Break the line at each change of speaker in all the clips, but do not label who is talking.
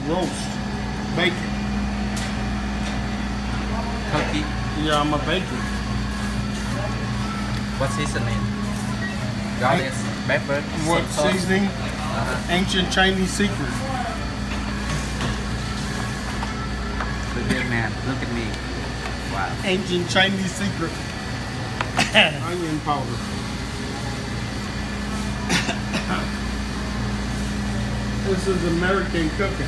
roast, bacon.
Turkey.
Yeah, I'm a baker.
What seasoning? Garlic, pepper.
What
sauce?
seasoning? Ancient Chinese secret.
Look at man. Look at me. Wow.
Ancient Chinese secret. Onion powder. This is American cooking.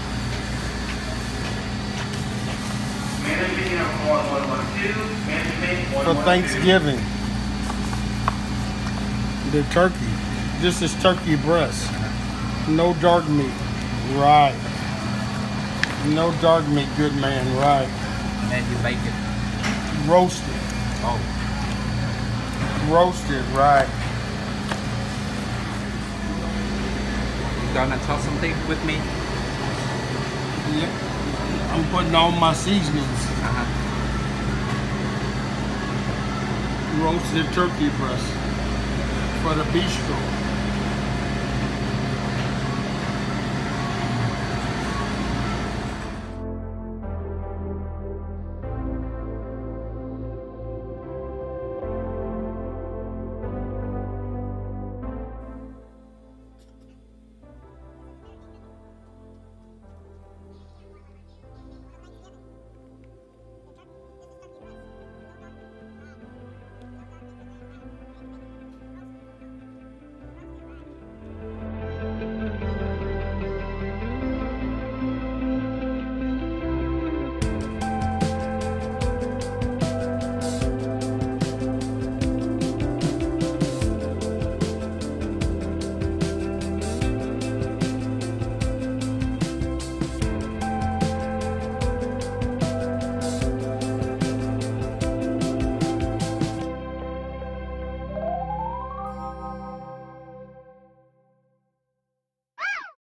For Thanksgiving. The turkey. This is turkey breast. No dark meat. Right. No dark meat, good man. Right.
And you bake it.
Roasted.
Oh.
Roasted, right.
You gonna talk something with me?
Yep. I'm putting all my seasonings. Roasted turkey breast for the bistro.